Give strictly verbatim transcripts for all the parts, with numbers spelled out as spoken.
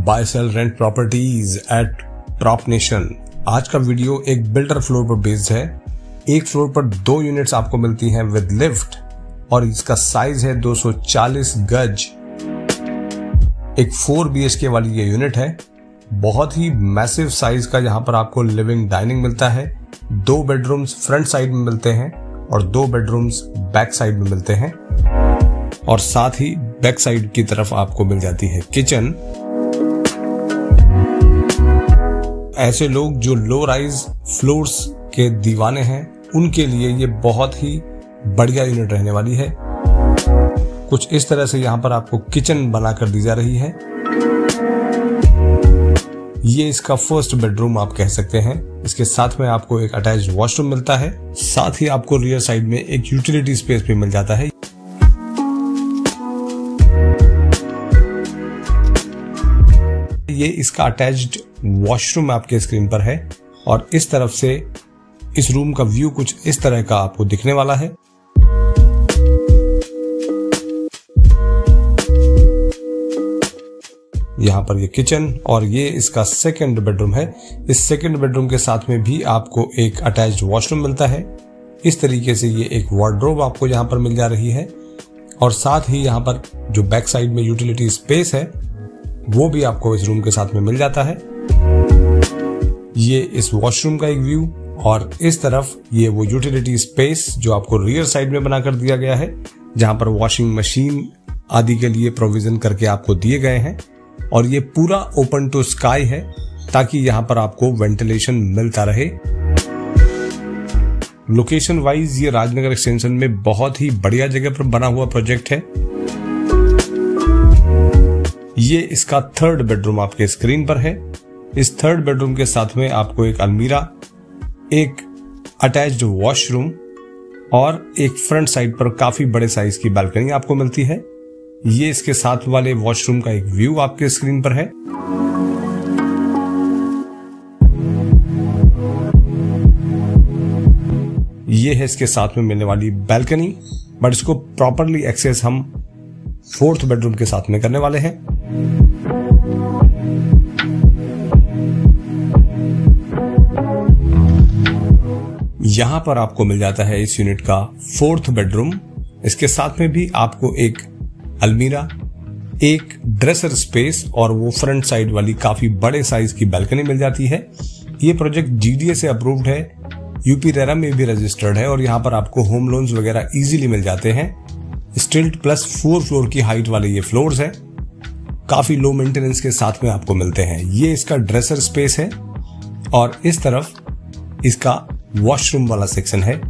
Bye sell rent properties at top nation. आज का video एक बिल्डर फ्लोर पर बेस्ड है। एक फ्लोर पर दो यूनिट्स आपको मिलती हैं विद लिफ्ट और इसका साइज है दो सौ चालीस गज। एक फोर बी एच के वाली ये यूनिट है। बहुत ही मैसिव साइज का यहाँ पर आपको लिविंग डाइनिंग मिलता है। दो बेडरूम्स फ्रंट साइड में मिलते हैं और दो बेडरूम्स बैक साइड में मिलते हैं और साथ ही बैक साइड की तरफ आपको मिल जाती है किचन। ऐसे लोग जो लो राइज फ्लोर्स के दीवाने हैं उनके लिए ये बहुत ही बढ़िया यूनिट रहने वाली है। कुछ इस तरह से यहाँ पर आपको किचन बनाकर दी जा रही है। ये इसका फर्स्ट बेडरूम आप कह सकते हैं। इसके साथ में आपको एक अटैच्ड वॉशरूम मिलता है। साथ ही आपको रियर साइड में एक यूटिलिटी स्पेस भी मिल जाता है। ये इसका अटैच्ड वॉशरूम आपके स्क्रीन पर है और इस तरफ से इस रूम का व्यू कुछ इस तरह का आपको दिखने वाला है। यहाँ पर ये किचन और ये इसका सेकंड बेडरूम है। इस सेकंड बेडरूम के साथ में भी आपको एक अटैच्ड वॉशरूम मिलता है। इस तरीके से ये एक वार्डरोब आपको यहाँ पर मिल जा रही है और साथ ही यहाँ पर जो बैक साइड में यूटिलिटी स्पेस है वो भी आपको इस रूम के साथ में मिल जाता है। ये इस वॉशरूम का एक व्यू और इस तरफ ये वो यूटिलिटी स्पेस जो आपको रियर साइड में बनाकर दिया गया है, जहां पर वॉशिंग मशीन आदि के लिए प्रोविजन करके आपको दिए गए हैं और ये पूरा ओपन टू स्काई है ताकि यहां पर आपको वेंटिलेशन मिलता रहे। लोकेशन वाइज ये राजनगर एक्सटेंशन में बहुत ही बढ़िया जगह पर बना हुआ प्रोजेक्ट है। ये इसका थर्ड बेडरूम आपके स्क्रीन पर है। इस थर्ड बेडरूम के साथ में आपको एक अलमीरा, एक अटैच्ड वॉशरूम और एक फ्रंट साइड पर काफी बड़े साइज की बालकनी आपको मिलती है। ये इसके साथ वाले वॉशरूम का एक व्यू आपके स्क्रीन पर है। ये है इसके साथ में मिलने वाली बालकनी, बट इसको प्रॉपरली एक्सेस हम फोर्थ बेडरूम के साथ में करने वाले हैं। यहां पर आपको मिल जाता है इस यूनिट का फोर्थ बेडरूम। इसके साथ में भी आपको एक अलमीरा, एक ड्रेसर स्पेस और वो फ्रंट साइड वाली काफी बड़े साइज की बालकनी मिल जाती है। ये प्रोजेक्ट जी डी ए से अप्रूव्ड है, यूपी रेरा में भी रजिस्टर्ड है और यहाँ पर आपको होम लोन्स वगैरह इजीली मिल जाते हैं। स्टिल्ट प्लस फोर फ्लोर की हाइट वाले ये फ्लोर्स है, काफी लो मेंटेनेंस के साथ में आपको मिलते हैं। ये इसका ड्रेसर स्पेस है और इस तरफ इसका वॉशरूम वाला सेक्शन है।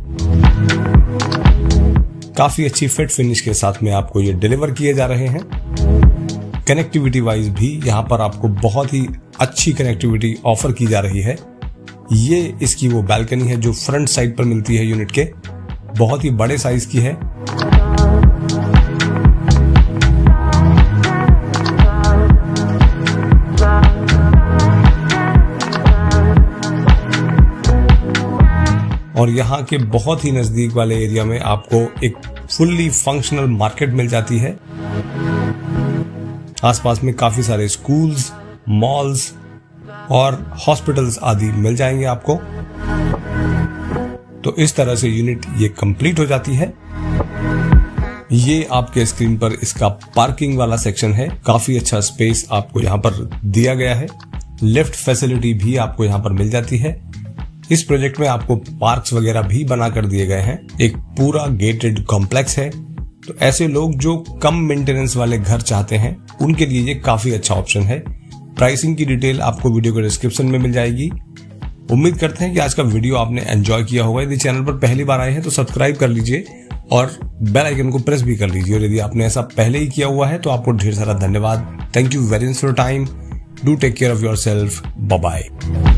काफी अच्छी फिट फिनिश के साथ में आपको ये डिलीवर किए जा रहे हैं। कनेक्टिविटी वाइज भी यहाँ पर आपको बहुत ही अच्छी कनेक्टिविटी ऑफर की जा रही है। ये इसकी वो बालकनी है जो फ्रंट साइड पर मिलती है यूनिट के, बहुत ही बड़े साइज की है। और यहाँ के बहुत ही नजदीक वाले एरिया में आपको एक फुल्ली फंक्शनल मार्केट मिल जाती है। आसपास में काफी सारे स्कूल्स, मॉल्स और हॉस्पिटल्स आदि मिल जाएंगे आपको। तो इस तरह से यूनिट ये कंप्लीट हो जाती है। ये आपके स्क्रीन पर इसका पार्किंग वाला सेक्शन है। काफी अच्छा स्पेस आपको यहाँ पर दिया गया है। लिफ्ट फैसिलिटी भी आपको यहाँ पर मिल जाती है। इस प्रोजेक्ट में आपको पार्क्स वगैरह भी बना कर दिए गए हैं। एक पूरा गेटेड कॉम्प्लेक्स है। तो ऐसे लोग जो कम मेंटेनेंस वाले घर चाहते हैं उनके लिए ये काफी अच्छा ऑप्शन है। प्राइसिंग की डिटेल आपको वीडियो के डिस्क्रिप्शन में मिल जाएगी। उम्मीद करते हैं कि आज का वीडियो आपने एंजॉय किया होगा। यदि चैनल पर पहली बार आए हैं तो सब्सक्राइब कर लीजिए और बेल आइकन को प्रेस भी कर लीजिए और यदि आपने ऐसा पहले ही किया हुआ है तो आपको ढेर सारा धन्यवाद। Thank you very much for time. Do take care of yourself. Bye bye.